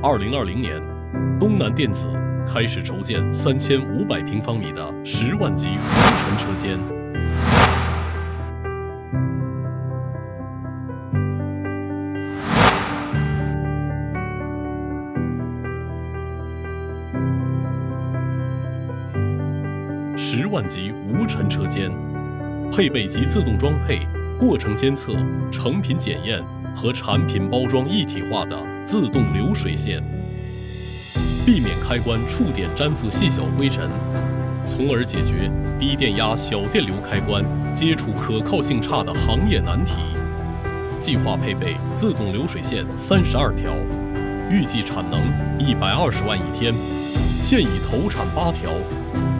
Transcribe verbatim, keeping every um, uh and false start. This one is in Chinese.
二零二零年，东南电子开始筹建三千五百平方米的十万级无尘车间。十万级无尘车间，配备集自动装配、过程监测、成品检验和产品包装一体化的自动流水线，避免开关触点粘附细小灰尘，从而解决低电压小电流开关接触可靠性差的行业难题。计划配备自动流水线三十二条，预计产能一百二十万一天，现已投产八条。